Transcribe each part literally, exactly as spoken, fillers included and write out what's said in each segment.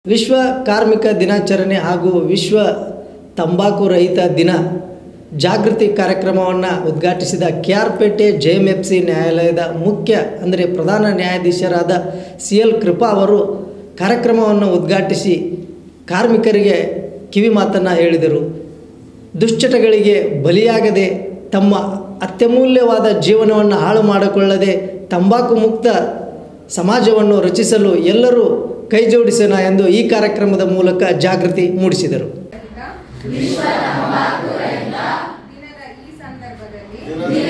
ವಿಶ್ವ ಕಾರ್ಮಿಕ ದಿನಾಚರಣೆ ಹಾಗೂ ವಿಶ್ವ ತಂಬಾಕು ರಹಿತ ದಿನ ಜಾಗೃತಿ ಕಾರ್ಯಕ್ರಮವನ್ನು ಉದ್ಘಾಟಿಸಿದ K R Pete J M F C ನ್ಯಾಯಾಲಯದ ಮುಖ್ಯ ಅಂದರೆ ಪ್ರಧಾನ ನ್ಯಾಯಾಧೀಶರಾದ ಸಿ ಎಲ್ ಕೃಪಾ ಅವರು ಕಾರ್ಯಕ್ರಮವನ್ನು ಉದ್ಘಾಟಿಸಿ ಕಾರ್ಮಿಕರಿಗೆ ಕಿವಿ ಮಾತನ್ನು ಹೇಳಿದರು. ದುಶ್ಚಟಗಳಿಗೆ ಬಲಿಯಾಗದೆ ತಮ್ಮ ಅತ್ಯಮೂಲ್ಯವಾದ ಜೀವನವನ್ನು ಹಾಳು ಮಾಡಿಕೊಳ್ಳದೆ ತಂಬಾಕು ಮುಕ್ತ ಸಮಾಜವನ್ನು ರಚಿಸಲು ಎಲ್ಲರೂ ಕೈ ಜೋಡಿಸೋಣ ಎಂದು ಈ ಕಾರ್ಯಕ್ರಮದ ಮೂಲಕ ಜಾಗೃತಿ ಮೂಡಿಸಿದರು. ವಿಶ್ವ ತಂಬಾಕು ರಹಿತ ದಿನದ ಈ ಸಂದರ್ಭದಲ್ಲಿ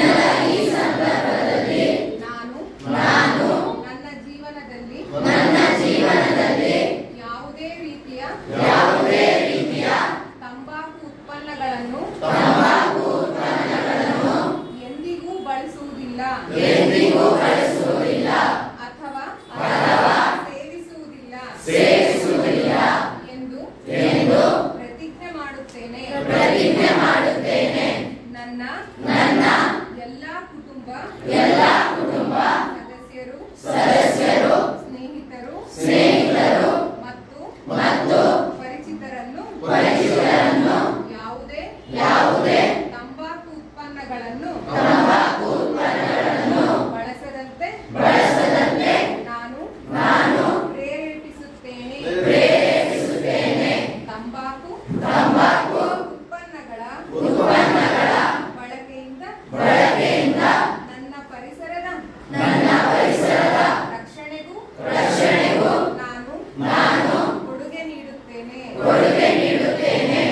ನಾನು ನಾನು ನನ್ನ ಜೀವನದಲ್ಲಿ ನನ್ನ ಜೀವನದಲ್ಲಿ ಯಾವುದೇ ರೀತಿಯ ಯಾವುದೇ ರೀತಿಯ ತಂಬಾಕು ಉತ್ಪನ್ನಗಳನ್ನು ತಂಬಾಕು ಉತ್ಪನ್ನಗಳನ್ನು ಎಂದಿಗೂ ಬಳಸುವುದಿಲ್ಲ ಎಂದಿಗೂ ಬಳಸುವುದಿಲ್ಲ ಅಥವಾ ಅಥವಾ ಸೇವಿಸುವುದಿಲ್ಲ ಸೇವಿಸುವುದಿಲ್ಲ ಎಂದು ಎಂದು ಪ್ರತಿಜ್ಞೆ ಮಾಡುತ್ತೇನೆ. ನನ್ನ ನನ್ನ ಎಲ್ಲಾ ಕುಟುಂಬ ಎಲ್ಲಾ ಕುಟುಂಬ ಸದಸ್ಯರು ಸದಸ್ಯರು ಸ್ನೇಹಿತರು ಸ್ನೇಹಿತರು ಮತ್ತು ಮತ್ತು ಪರಿಚಿತರನ್ನು ಪರಿಚಿತರನ್ನು ಯಾವುದೇ ಯಾವುದೇ ತಂಬಾಕು ಉತ್ಪನ್ನಗಳನ್ನು ತಂಬಾಕು ಉತ್ಪನ್ನಗಳನ್ನು ಬಳಸದಂತೆ ಬಳಸದಂತೆ ನಾನು ನಾನು ಪ್ರೇರೇಪಿಸುತ್ತೇನೆ ಪ್ರೇರೇಪಿಸುತ್ತೇನೆ. ತಂಬಾಕು ತಂಬಾಕು ಉತ್ಪನ್ನಗಳ ಉತ್ಪನ್ನಗಳ ಬಳಕೆಯಿಂದ ಬಳಕೆಯಿಂದ ನನ್ನ ಪರಿಸರದ ನನ್ನ ಪರಿಸರದ ರಕ್ಷಣೆಗೂ ರಕ್ಷಣೆಗೂ ನಾನು ನಾನು ಕೊಡುಗೆ ನೀಡುತ್ತೇನೆ ಕೊಡುಗೆ ನೀಡುತ್ತೇನೆ.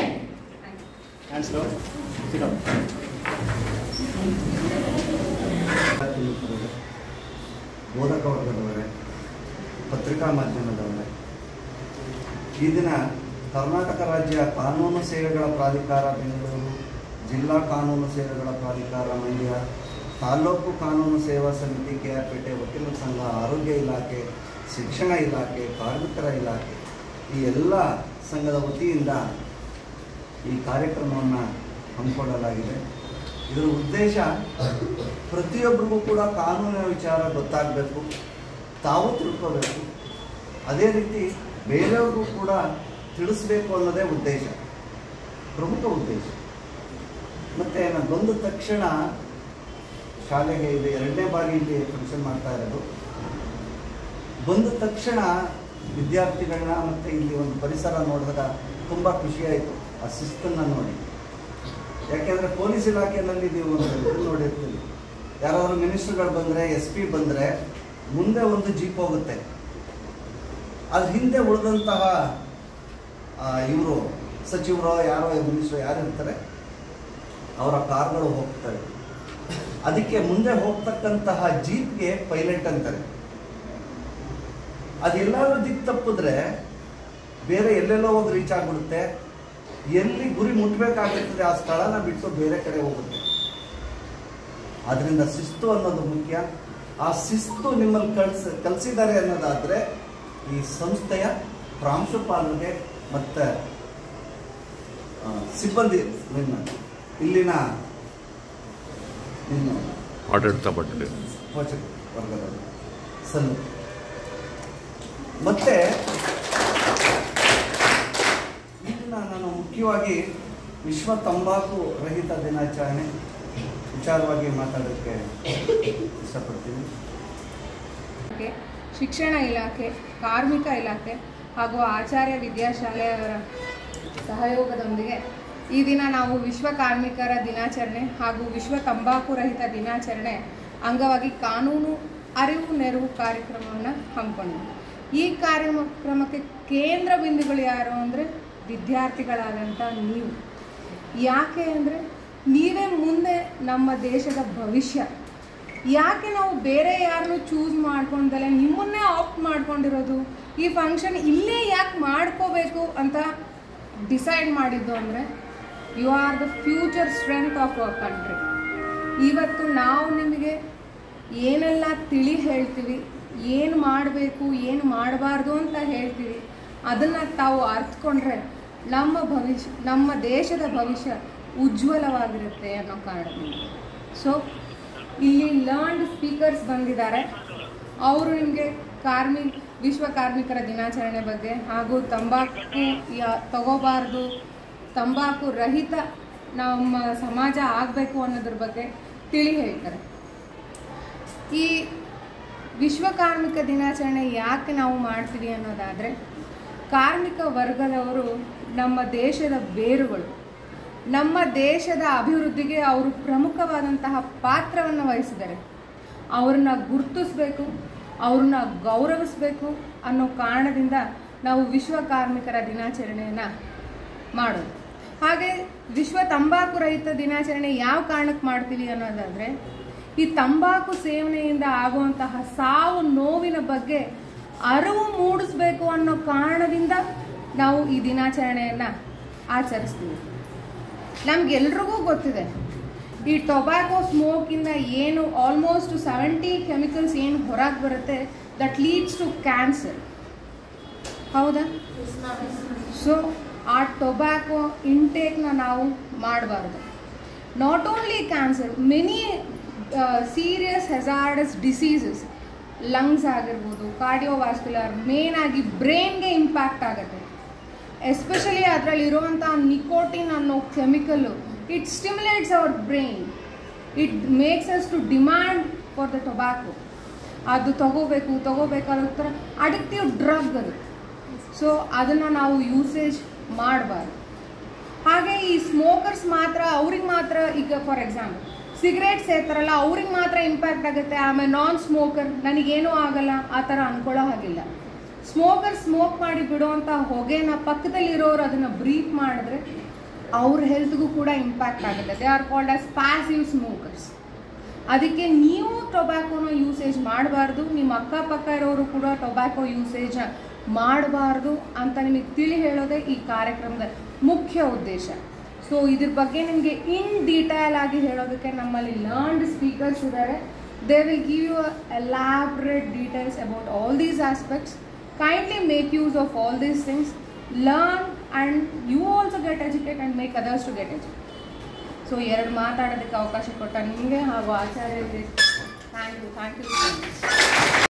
ಬೋಧಕ ವರ್ಗದವರೇ, ಪತ್ರಿಕಾ ಮಾಧ್ಯಮದವರೇ, ಈ ದಿನ ಕರ್ನಾಟಕ ರಾಜ್ಯ ಕಾನೂನು ಸೇವೆಗಳ ಪ್ರಾಧಿಕಾರ ಬೆಂಗಳೂರು, ಜಿಲ್ಲಾ ಕಾನೂನು ಸೇವೆಗಳ ಪ್ರಾಧಿಕಾರ ಮಂಡ್ಯ, ತಾಲೂಕು ಕಾನೂನು ಸೇವಾ ಸಮಿತಿ ಕೆ ಆರ್ ಪೇಟೆ, ವಕೀಲರ ಸಂಘ, ಆರೋಗ್ಯ ಇಲಾಖೆ, ಶಿಕ್ಷಣ ಇಲಾಖೆ, ಕಾರ್ಮಿಕರ ಇಲಾಖೆ ಈ ಎಲ್ಲ ಸಂಘದ ವತಿಯಿಂದ ಈ ಕಾರ್ಯಕ್ರಮವನ್ನು ಹಮ್ಮಿಕೊಳ್ಳಲಾಗಿದೆ. ಇದರ ಉದ್ದೇಶ ಪ್ರತಿಯೊಬ್ಬರಿಗೂ ಕೂಡ ಕಾನೂನಿನ ವಿಚಾರ ಗೊತ್ತಾಗಬೇಕು, ತಾವು ತಿಳ್ಕೋಬೇಕು, ಅದೇ ರೀತಿ ಬೇರೆಯವ್ರಿಗೂ ಕೂಡ ತಿಳಿಸ್ಬೇಕು ಅನ್ನೋದೇ ಉದ್ದೇಶ, ಪ್ರಮುಖ ಉದ್ದೇಶ. ಮತ್ತು ನಾನು ಬಂದ ತಕ್ಷಣ ಶಾಲೆಗೆ ಇದು ಎರಡನೇ ಬಾರಿ ಇಲ್ಲಿ ಫಂಕ್ಷನ್ ಮಾಡ್ತಾ ಇರೋದು. ಬಂದ ತಕ್ಷಣ ವಿದ್ಯಾರ್ಥಿಗಳನ್ನ ಮತ್ತು ಇಲ್ಲಿ ಒಂದು ಪರಿಸರ ನೋಡಿದಾಗ ತುಂಬ ಖುಷಿಯಾಯಿತು, ಆ ಶಿಸ್ತನ್ನು ನೋಡಿ. ಯಾಕೆಂದರೆ ಪೊಲೀಸ್ ಇಲಾಖೆಯಲ್ಲಿ ನೀವು ಒಂದು ಇದು ನೋಡಿರ್ತೀವಿ, ಯಾರಾದರೂ ಮಿನಿಸ್ಟ್ರುಗಳು ಬಂದರೆ, ಎಸ್ ಪಿ ಬಂದರೆ ಮುಂದೆ ಒಂದು ಜೀಪ್ ಹೋಗುತ್ತೆ, ಅದ್ರ ಹಿಂದೆ ಉಳಿದಂತಹ ಇವರು ಸಚಿವರು ಯಾರೋ ಮಿನಿಸ್ಟ್ರು ಯಾರು ಇರ್ತಾರೆ ಅವರ ಕಾರ್ಗಳು ಹೋಗ್ತವೆ. ಅದಕ್ಕೆ ಮುಂದೆ ಹೋಗ್ತಕ್ಕಂತಹ ಜೀಪ್ಗೆ ಪೈಲಟ್ ಅಂತಾರೆ. ಅದೆಲ್ಲಾದ್ರೂ ದಿಕ್ಕು ತಪ್ಪಿದ್ರೆ ಬೇರೆ ಎಲ್ಲೆಲ್ಲೋ ಹೋಗಿ ರೀಚ್ ಆಗಿಬಿಡುತ್ತೆ, ಎಲ್ಲಿ ಗುರಿ ಮುಟ್ಟಬೇಕಾಗಿರ್ತದೆ ಆ ಸ್ಥಳನ ಬಿಟ್ಟು ಬೇರೆ ಕಡೆ ಹೋಗುತ್ತೆ. ಅದರಿಂದ ಶಿಸ್ತು ಅನ್ನೋದು ಮುಖ್ಯ. ಆ ಶಿಸ್ತು ನಿಮ್ಮಲ್ಲಿ ಕಳ್ಸ ಕಲಿಸಿದ್ದಾರೆ ಅನ್ನೋದಾದರೆ ಈ ಸಂಸ್ಥೆಯ ಪ್ರಾಂಶುಪಾಲರಿಗೆ ಮತ್ತು ಸಿಬ್ಬಂದಿ ನಿಮ್ಮ ಇಲ್ಲಿನ ನಿಮ್ಮ ಆಡಳಿತ ಮಂಡಳಿ ಪೋಷಕ ವರ್ಗದವರು ಸಲ್ಲು. ಮತ್ತು ಇಲ್ಲಿನ ನಾನು ಮುಖ್ಯವಾಗಿ ವಿಶ್ವ ತಂಬಾಕು ರಹಿತ ದಿನಾಚರಣೆ ವಿಚಾರವಾಗಿ ಮಾತಾಡೋಕ್ಕೆ ಇಷ್ಟಪಡ್ತೀನಿ. ಶಿಕ್ಷಣ ಇಲಾಖೆ, ಕಾರ್ಮಿಕ ಇಲಾಖೆ ಹಾಗೂ ಆಚಾರ್ಯ ವಿದ್ಯಾಶಾಲೆಯವರ ಸಹಯೋಗದೊಂದಿಗೆ ಈ ದಿನ ನಾವು ವಿಶ್ವ ಕಾರ್ಮಿಕರ ದಿನಾಚರಣೆ ಹಾಗೂ ವಿಶ್ವ ತಂಬಾಕು ರಹಿತ ದಿನಾಚರಣೆ ಅಂಗವಾಗಿ ಕಾನೂನು ಅರಿವು ನೆರವು ಕಾರ್ಯಕ್ರಮವನ್ನು ಹಮ್ಮಿಕೊಂಡಿದ್ದೀವಿ. ಈ ಕಾರ್ಯಕ್ರಮಕ್ಕೆ ಕೇಂದ್ರ ಬಿಂದುಗಳು ಯಾರು ಅಂದರೆ ವಿದ್ಯಾರ್ಥಿಗಳಾದಂಥ ನೀವು. ಯಾಕೆ ಅಂದರೆ ನೀವೇ ಮುಂದೆ ನಮ್ಮ ದೇಶದ ಭವಿಷ್ಯ. ಯಾಕೆ ನಾವು ಬೇರೆ ಯಾರನ್ನೂ ಚೂಸ್ ಮಾಡ್ಕೊಂಡಲ್ಲ ನಿಮ್ಮನ್ನೇ ಆಪ್ಟ್ ಮಾಡ್ಕೊಂಡಿರೋದು, ಈ ಫಂಕ್ಷನ್ ಇಲ್ಲೇ ಯಾಕೆ ಮಾಡ್ಕೋಬೇಕು ಅಂತ ಡಿಸೈಡ್ ಮಾಡಿದ್ದು ಅಂದರೆ you are the future strength of our country. ಇವತ್ತು ನಾವು ನಿಮಗೆ ಏನೆಲ್ಲ ತಿಳಿ ಹೇಳ್ತೀವಿ, ಏನು ಮಾಡಬೇಕು ಏನು ಮಾಡಬಾರ್ದು ಅಂತ ಹೇಳ್ತೀವಿ, ಅದನ್ನು ತಾವು ಅರ್ಥಕೊಂಡ್ರೆ ನಮ್ಮ ಭವಿಷ್ಯ ನಮ್ಮ ದೇಶದ ಭವಿಷ್ಯ ಉಜ್ವಲವಾಗಿರುತ್ತೆ ಅನ್ನೋ ಕಾರಣದಿಂದ. ಸೊ ಇಲ್ಲಿ ಲರ್ನ್ಡ್ ಸ್ಪೀಕರ್ಸ್ ಬಂದಿದ್ದಾರೆ, ಅವರು ನಿಮಗೆ ಕಾರ್ಮಿ ವಿಶ್ವ ಕಾರ್ಮಿಕರ ದಿನಾಚರಣೆ ಬಗ್ಗೆ ಹಾಗೂ ತಂಬಾಕು ಯಾ ತಗೋಬಾರ್ದು, ತಂಬಾಕು ರಹಿತ ನಮ್ಮ ಸಮಾಜ ಆಗಬೇಕು ಅನ್ನೋದ್ರ ಬಗ್ಗೆ ತಿಳಿ ಹೇಳ್ತಾರೆ. ಈ ವಿಶ್ವ ಕಾರ್ಮಿಕ ದಿನಾಚರಣೆ ಯಾಕೆ ನಾವು ಮಾಡ್ತೀವಿ ಅನ್ನೋದಾದರೆ, ಕಾರ್ಮಿಕ ವರ್ಗದವರು ನಮ್ಮ ದೇಶದ ಬೇರುಗಳು. ನಮ್ಮ ದೇಶದ ಅಭಿವೃದ್ಧಿಗೆ ಅವರು ಪ್ರಮುಖವಾದಂತಹ ಪಾತ್ರವನ್ನು ವಹಿಸಿದ್ದಾರೆ. ಅವ್ರನ್ನ ಗುರುತಿಸ್ಬೇಕು, ಅವ್ರನ್ನ ಗೌರವಿಸಬೇಕು ಅನ್ನೋ ಕಾರಣದಿಂದ ನಾವು ವಿಶ್ವ ಕಾರ್ಮಿಕರ ದಿನಾಚರಣೆಯನ್ನು ಮಾಡೋದು. ಹಾಗೆ ವಿಶ್ವ ತಂಬಾಕು ರಹಿತ ದಿನಾಚರಣೆ ಯಾವ ಕಾರಣಕ್ಕೆ ಮಾಡ್ತೀವಿ ಅನ್ನೋದಾದರೆ, ಈ ತಂಬಾಕು ಸೇವನೆಯಿಂದ ಆಗುವಂತಹ ಸಾವು ನೋವಿನ ಬಗ್ಗೆ ಅರಿವು ಮೂಡಿಸ್ಬೇಕು ಅನ್ನೋ ಕಾರಣದಿಂದ ನಾವು ಈ ದಿನಾಚರಣೆಯನ್ನು ಆಚರಿಸ್ತೀವಿ. ನಮಗೆಲ್ರಿಗೂ ಗೊತ್ತಿದೆ, ಈ ಟೊಬ್ಯಾಕೊ ಸ್ಮೋಕಿಂದ ಏನು ಆಲ್ಮೋಸ್ಟ್ ಸೆವೆಂಟಿ ಕೆಮಿಕಲ್ಸ್ ಏನು ಹೊರಗೆ ಬರುತ್ತೆ, ದಟ್ ಲೀಡ್ಸ್ ಟು ಕ್ಯಾನ್ಸರ್. ಹೌದಾ? ಸೊ ಆ ಟೊಬ್ಯಾಕೊ ಇಂಟೇಕ್ನ ನಾವು ಮಾಡಬಾರ್ದು. Not only cancer, many serious hazardous diseases, lungs ಆಗಿರ್ಬೋದು, ಕಾರ್ಡಿಯೋವಾಸ್ಕ್ಯುಲರ್, ಮೇನ್ ಆಗಿ ಬ್ರೈನ್ಗೆ ಇಂಪ್ಯಾಕ್ಟ್ ಆಗುತ್ತೆ. ಎಸ್ಪೆಷಲಿ ಅದರಲ್ಲಿರುವಂಥ ನಿಕೋಟಿನ್ ಅನ್ನೋ chemical, it stimulates our brain, it makes us to demand for the tobacco. ಅದು ತಗೋಬೇಕು ತಗೋಬೇಕಾದ ಥರ ಅಡಿಕ್ಟಿವ್ ಡ್ರಗ್ ಅದು. ಸೊ ಅದನ್ನು ನಾವು ಯೂಸೇಜ್ ಮಾಡಬಾರ್ದು. ಹಾಗೆ ಈ ಸ್ಮೋಕರ್ಸ್ ಮಾತ್ರ, ಅವ್ರಿಗೆ ಮಾತ್ರ, ಈಗ ಫಾರ್ ಎಕ್ಸಾಂಪಲ್ ಸಿಗರೇಟ್ ಸೇರ್ತಾರಲ್ಲ, ಅವ್ರಿಗೆ ಮಾತ್ರ ಇಂಪ್ಯಾಕ್ಟ್ ಆಗುತ್ತೆ, ಆಮೇಲೆ ನಾನ್ ಸ್ಮೋಕರ್ ನನಗೇನೂ ಆಗಲ್ಲ ಆ ಥರ ಅಂದ್ಕೊಳ್ಳೋ ಹಾಗಿಲ್ಲ. ಸ್ಮೋಕರ್ ಸ್ಮೋಕ್ ಮಾಡಿ ಬಿಡುವಂಥ ಹೊಗೆನ ಪಕ್ಕದಲ್ಲಿರೋರು ಅದನ್ನು ಬ್ರೀತ್ ಮಾಡಿದ್ರೆ ಅವ್ರ ಹೆಲ್ತ್ಗೂ ಕೂಡ ಇಂಪ್ಯಾಕ್ಟ್ ಆಗುತ್ತೆ. They are called as passive smokers. ಅದಕ್ಕೆ ನೀವು ಟೊಬ್ಯಾಕೋನ ಯೂಸೇಜ್ ಮಾಡಬಾರ್ದು, ನಿಮ್ಮ ಅಕ್ಕಪಕ್ಕ ಇರೋರು ಕೂಡ ಟೊಬ್ಯಾಕೊ ಯೂಸೇಜ್ ಮಾಡಬಾರ್ದು ಅಂತ ನಿಮಗೆ ತಿಳಿ ಹೇಳೋದೇ ಈ ಕಾರ್ಯಕ್ರಮದ ಮುಖ್ಯ ಉದ್ದೇಶ. ಸೊ ಇದ್ರ ಬಗ್ಗೆ ನಿಮಗೆ ಇನ್ ಡೀಟೇಲ್ ಆಗಿ ಹೇಳೋದಕ್ಕೆ ನಮ್ಮಲ್ಲಿ ಲರ್ನ್ಡ್ ಸ್ಪೀಕರ್ಸ್ ಇದ್ದಾರೆ. They will give you elaborate details about all these aspects. Kindly make use of all these things, learn and you also get educated and make others to get educated. So ಎರಡು ಮಾತಾಡೋದಕ್ಕೆ ಅವಕಾಶ ಕೊಟ್ಟ ನಿಮಗೆ ಹಾಗೂ ಆಚಾರ್ಯರಿಗೆ thank you thank you.